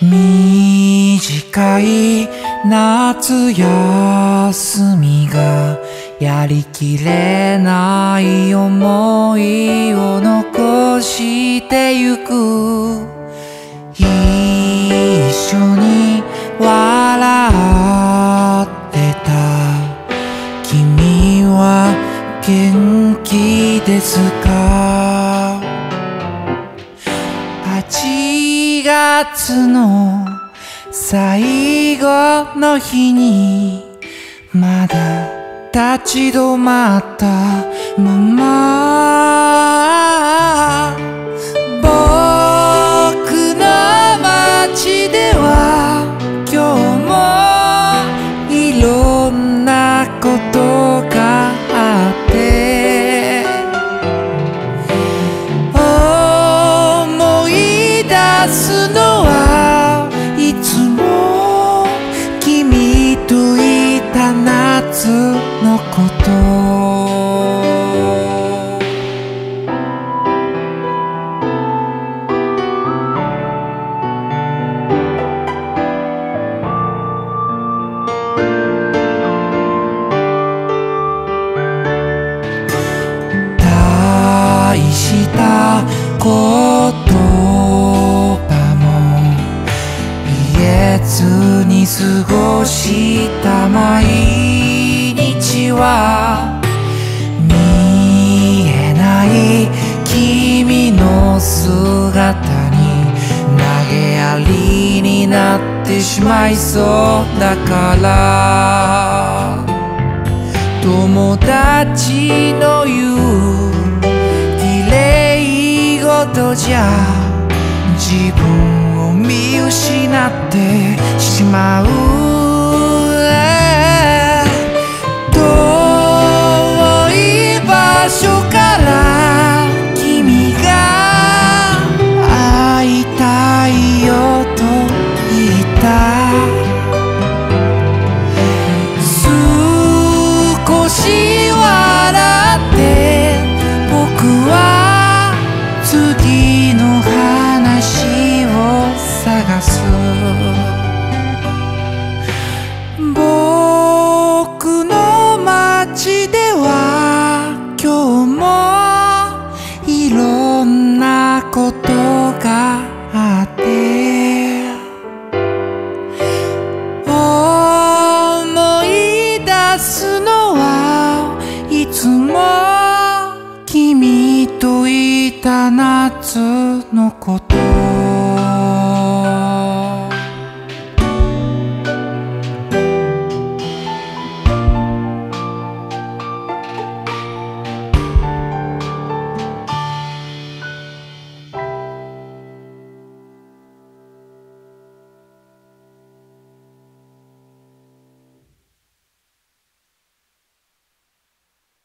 短い夏休みがやりきれない思いを残してゆく。一緒に笑ってた君は元気ですか。8月の最後の日にまだ立ち止まったまま、僕の街では今日もいろんなことがあって思い出すのはいつも君といた夏のこと大した言葉も言えずに過ごした毎日は見えない君の姿に投げやりになってしまいそうだから、友達の言う綺麗事じゃ自分を見失ってしまう。遠い場所から君が会いたいよと言った。少し笑って僕は次の話を探す。僕の街では今日もいろんなことがあって思い出すのはいつも君といた夏のこと。